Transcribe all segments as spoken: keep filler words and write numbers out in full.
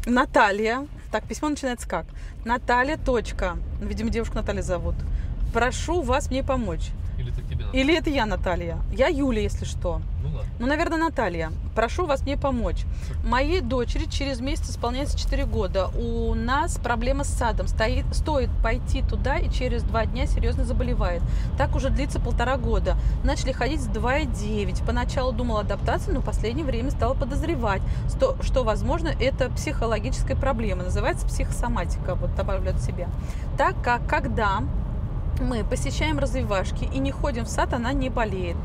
Наталья. Так, письмо начинается как? Наталья. Точка. Видимо, девушку Наталья зовут. Прошу вас мне помочь. Или это тебе Наталья? Или это я, Наталья. Я Юля, если что. Ну ладно. Ну, наверное, Наталья. Прошу вас мне помочь. Моей дочери через месяц исполняется четыре года. У нас проблема с садом. Стоит, стоит пойти туда, и через два дня серьезно заболевает. Так уже длится полтора года. Начали ходить с два и девять. Поначалу думала адаптации, но в последнее время стала подозревать, что, что возможно, это психологическая проблема. Называется психосоматика. Вот добавлю от себя. Так как, когда мы посещаем развивашки и не ходим в сад, она не болеет.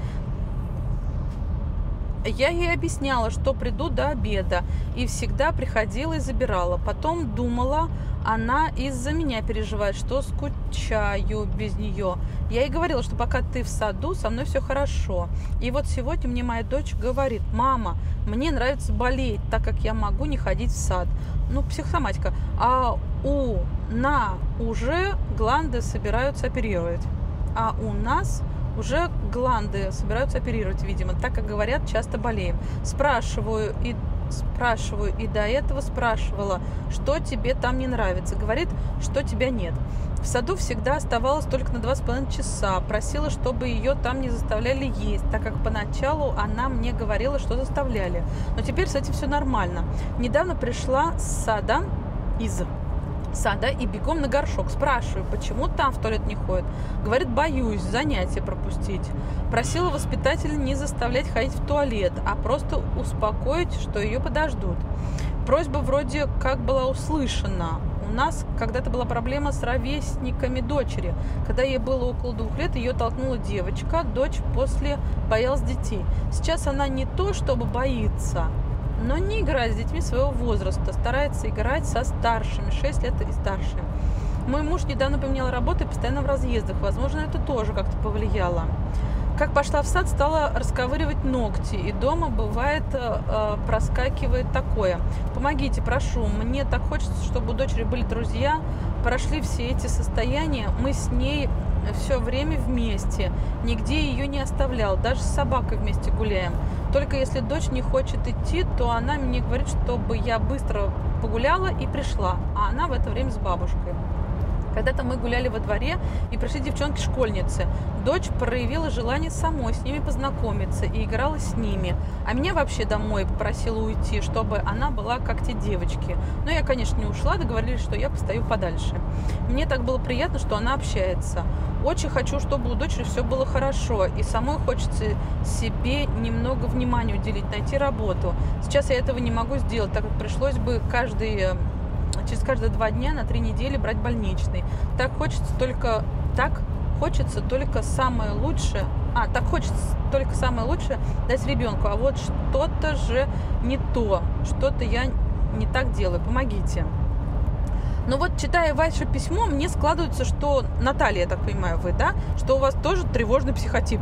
Я ей объясняла, что приду до обеда, и всегда приходила и забирала. Потом думала, она из-за меня переживает, что скучаю без нее. Я ей говорила, что пока ты в саду, со мной все хорошо. И вот сегодня мне моя дочь говорит: мама, мне нравится болеть, так как я могу не ходить в сад. Ну, психосоматика. А у на уже гланды собираются оперировать. А у нас уже гланды собираются оперировать, видимо, так как говорят, часто болеем. Спрашиваю и спрашиваю, и до этого спрашивала, что тебе там не нравится. Говорит, что тебя нет. В саду всегда оставалась только на два с половиной часа. Просила, чтобы ее там не заставляли есть, так как поначалу она мне говорила, что заставляли. Но теперь с этим все нормально. Недавно пришла с сада, из сада, и бегом на горшок. Спрашиваю, почему там в туалет не ходит. Говорит, боюсь занятия пропустить. Просила воспитателя не заставлять ходить в туалет, а просто успокоить, что ее подождут. Просьба вроде как была услышана. У нас когда-то была проблема с ровесниками дочери. Когда ей было около двух лет, ее толкнула девочка. Дочь после боялась детей. Сейчас она не то чтобы боится, но не играет с детьми своего возраста, старается играть со старшими, шесть лет и старше. Мой муж недавно поменял работу и постоянно в разъездах. Возможно, это тоже как-то повлияло. Как пошла в сад, стала расковыривать ногти. И дома бывает, э, проскакивает такое. Помогите, прошу. Мне так хочется, чтобы у дочери были друзья. Прошли все эти состояния. Мы с ней все время вместе. Нигде ее не оставлял. Даже с собакой вместе гуляем. Только если дочь не хочет идти, то она мне говорит, чтобы я быстро погуляла и пришла. А она в это время с бабушкой. Когда-то мы гуляли во дворе, и пришли девчонки-школьницы. Дочь проявила желание самой с ними познакомиться и играла с ними. А меня вообще домой попросила уйти, чтобы она была как те девочки. Но я, конечно, не ушла, договорились, что я постою подальше. Мне так было приятно, что она общается. Очень хочу, чтобы у дочери все было хорошо, и самой хочется себе немного внимания уделить, найти работу. Сейчас я этого не могу сделать, так как пришлось бы каждый... через каждые два дня на три недели брать больничный. Так хочется только, так хочется только самое лучшее, а, так хочется только самое лучшее дать ребенку, а вот что-то же не то, что-то я не так делаю, помогите. Но вот, читая ваше письмо, мне складывается, что, Наталья, я так понимаю, вы, да, что у вас тоже тревожный психотип.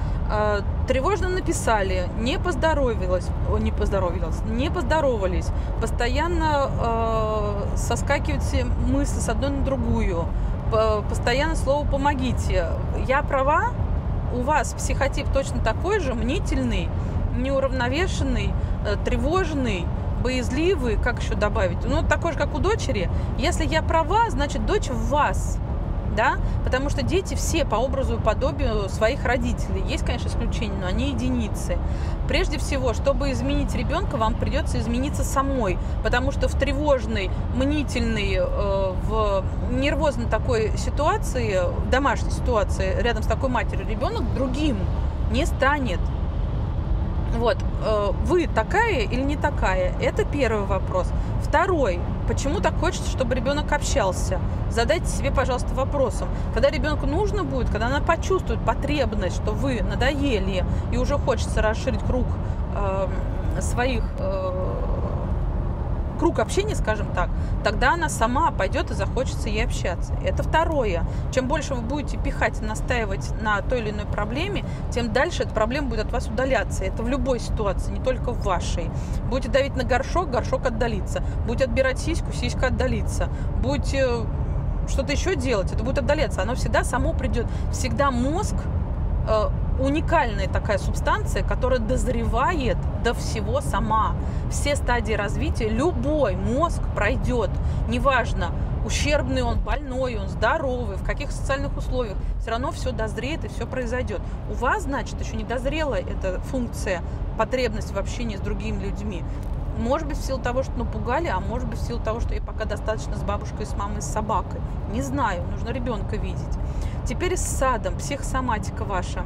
Тревожно написали, не поздоровилась, о, не поздоровилась, не поздоровались, постоянно э, соскакивают все мысли с одной на другую, постоянно слово «помогите». Я права? У вас психотип точно такой же, мнительный, неуравновешенный, э, тревожный, боязливый, как еще добавить? Ну, такой же, как у дочери. Если я права, значит, дочь в вас. Да? Потому что дети все по образу и подобию своих родителей. Есть, конечно, исключения, но они единицы. Прежде всего, чтобы изменить ребенка, вам придется измениться самой. Потому что в тревожной, мнительной, э, в нервозной такой ситуации, в домашней ситуации, рядом с такой матерью, ребенок другим не станет. Вот, э, вы такая или не такая? Это первый вопрос. Второй. Почему так хочется, чтобы ребенок общался? Задайте себе, пожалуйста, вопросом. Когда ребенку нужно будет, когда она почувствует потребность, что вы надоели, и уже хочется расширить круг э, своих, э, круг общения, скажем так, тогда она сама пойдет и захочется ей общаться. Это второе. Чем больше вы будете пихать и настаивать на той или иной проблеме, тем дальше эта проблема будет от вас удаляться. Это в любой ситуации, не только в вашей. Будете давить на горшок, горшок отдалится. Будете отбирать сиську, сиська отдалится. Будете что-то еще делать, это будет отдаляться. Оно всегда само придет. Всегда мозг э, уникальная такая субстанция, которая дозревает до всего сама. Все стадии развития любой мозг пройдет, неважно, ущербный он, больной он, здоровый, в каких социальных условиях, все равно все дозреет и все произойдет. У вас, значит, еще не дозрела эта функция, потребность в общении с другими людьми. Может быть, в силу того, что напугали, а может быть, в силу того, что ей пока достаточно с бабушкой, с мамой, с собакой. Не знаю, нужно ребенка видеть. Теперь с садом, психосоматика ваша.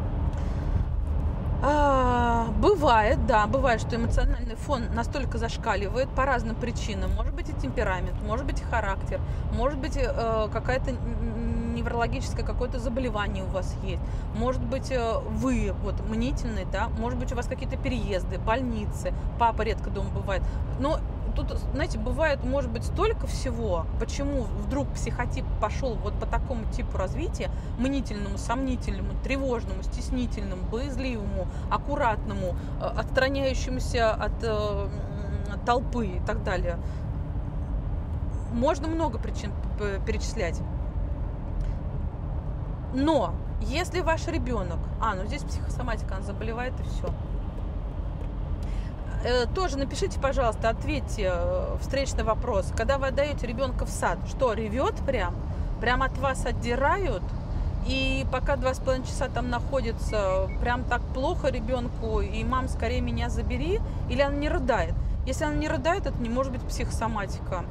А, бывает, да, бывает, что эмоциональный фон настолько зашкаливает по разным причинам. Может быть и темперамент, может быть и характер, может быть э, какая-то неврологическое какое-то заболевание у вас есть, может быть вы вот мнительный, да, может быть у вас какие-то переезды, больницы, папа редко дома бывает, но тут, знаете, бывает, может быть, столько всего, почему вдруг психотип пошел вот по такому типу развития, мнительному, сомнительному, тревожному, стеснительному, боязливому, аккуратному, отстраняющемуся от э, толпы и так далее. Можно много причин перечислять. Но если ваш ребенок, а, ну здесь психосоматика, она заболевает и все. Э, тоже напишите, пожалуйста, ответьте э, встречный вопрос. Когда вы отдаете ребенка в сад, что, ревет прям? Прям от вас отдирают? И пока два с половиной часа там находится, прям так плохо ребенку, и мам, скорее меня забери? Или она не рыдает? Если она не рыдает, это не может быть психосоматика.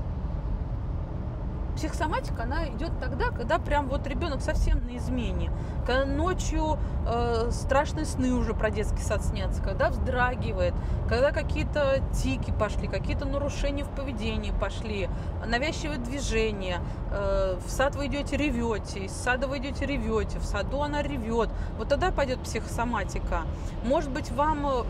Психосоматика, она идет тогда, когда прям вот ребенок совсем на измене, когда ночью э, страшные сны уже про детский сад снятся, когда вздрагивает, когда какие-то тики пошли, какие-то нарушения в поведении пошли, навязчивые движения, э, в сад вы идете ревете, из сада вы идете ревете, в саду она ревет, вот тогда пойдет психосоматика. Может быть, вам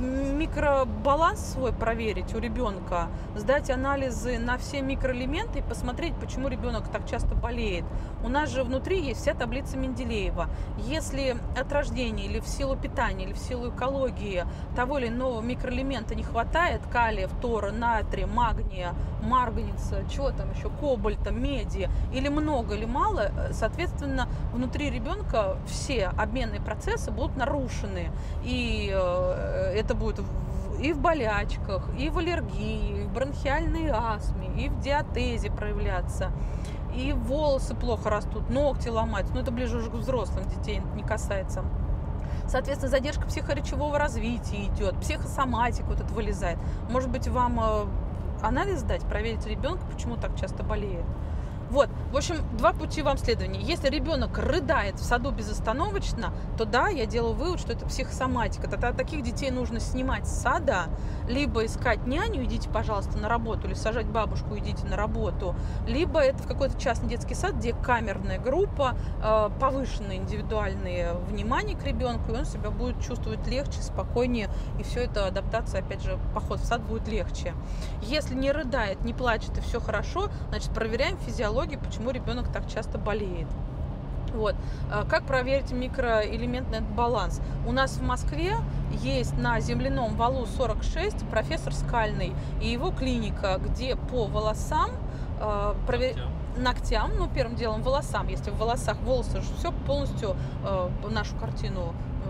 микробаланс свой проверить у ребенка, сдать анализы на все микроэлементы и посмотреть, почему ребенок так часто болеет. У нас же внутри есть вся таблица Менделеева. Если от рождения или в силу питания, или в силу экологии того или иного микроэлемента не хватает, калия, фтора, натрия, магния, марганца, чего там еще, кобальта, меди, или много, или мало, соответственно, внутри ребенка все обменные процессы будут нарушены. И это будет и в болячках, и в аллергии, и в бронхиальной астме, и в диатезе проявляться, и волосы плохо растут, ногти ломать. Но это ближе уже к взрослым, детей не касается. Соответственно, задержка психоречевого развития идет, психосоматика вот это вылезает. Может быть, вам анализ сдать, проверить ребенка, почему так часто болеет. Вот, в общем, два пути вам следования. Если ребенок рыдает в саду безостановочно, то да, я делаю вывод, что это психосоматика. Тогда таких детей нужно снимать с сада, либо искать няню, идите, пожалуйста, на работу, или сажать бабушку, идите на работу, либо это в какой-то частный детский сад, где камерная группа, повышенное индивидуальное внимание к ребенку, и он себя будет чувствовать легче, спокойнее, и все это адаптация, опять же, поход в сад будет легче. Если не рыдает, не плачет и все хорошо, значит, проверяем физиологию, почему ребенок так часто болеет. Вот. Как проверить микроэлементный баланс? У нас в Москве есть на земляном валу сорок шесть профессор Скальный и его клиника, где по волосам э, провер... ногтям, ну, первым делом волосам, если в волосах волосы же все полностью э, нашу картину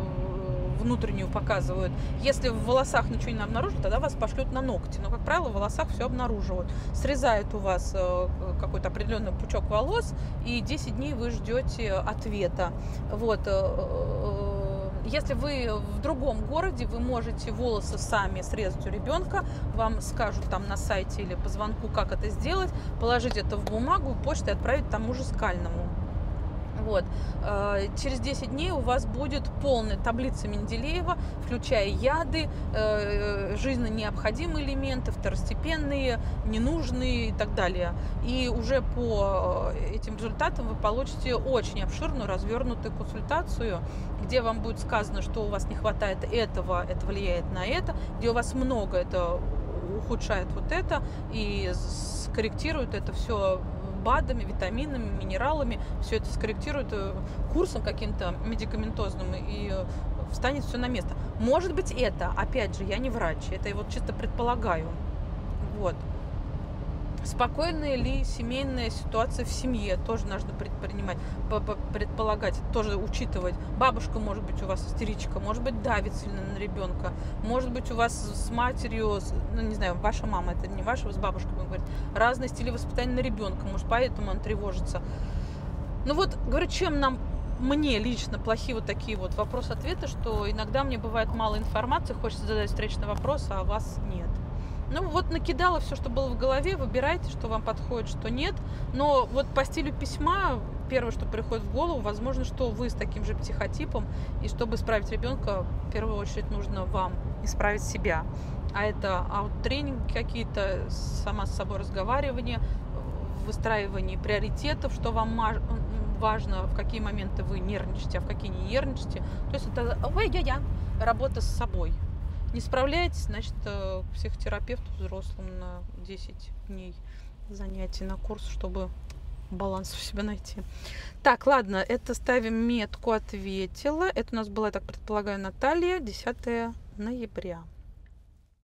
внутреннюю показывают. Если в волосах ничего не обнаружат, тогда вас пошлют на ногти. Но, как правило, в волосах все обнаруживают. Срезают у вас какой-то определенный пучок волос, и десять дней вы ждете ответа. Вот. Если вы в другом городе, вы можете волосы сами срезать у ребенка, вам скажут там на сайте или по звонку, как это сделать, положить это в бумагу, почтой отправить тому же Скальному. Вот. Через десять дней у вас будет полная таблица Менделеева, включая яды, жизненно необходимые элементы, второстепенные, ненужные и так далее. И уже по этим результатам вы получите очень обширную, развернутую консультацию, где вам будет сказано, что у вас не хватает этого, это влияет на это, где у вас много, это ухудшает вот это, и скорректирует это все БАДами, витаминами, минералами, все это скорректирует курсом каким-то медикаментозным и встанет все на место. Может быть, это, опять же, я не врач, это я вот чисто предполагаю. Вот. Спокойная ли семейная ситуация в семье, тоже нужно предпринимать, предполагать, тоже учитывать. Бабушка, может быть, у вас истеричка, может быть, давит сильно на ребенка, может быть, у вас с матерью, ну, не знаю, ваша мама, это не ваша, с бабушкой, говорит, разные стили воспитания на ребенка, может, поэтому он тревожится. Ну вот, говорю, чем нам, мне лично плохие вот такие вот вопрос-ответы, что иногда мне бывает мало информации, хочется задать встречный вопрос, а у вас нет. Ну вот накидала все, что было в голове, выбирайте, что вам подходит, что нет. Но вот по стилю письма первое, что приходит в голову, возможно, что вы с таким же психотипом, и чтобы исправить ребенка, в первую очередь нужно вам исправить себя. А это аут-тренинги какие-то, сама с собой разговаривание, выстраивание приоритетов, что вам важно, в какие моменты вы нервничаете, а в какие не нервничаете. То есть это ой-я-я, работа с собой. Не справляетесь, значит, к психотерапевту взрослому на десять дней занятий на курс, чтобы баланс у себя найти. Так, ладно, это ставим метку «Ответила». Это у нас была, я так предполагаю, Наталья, десятое ноября.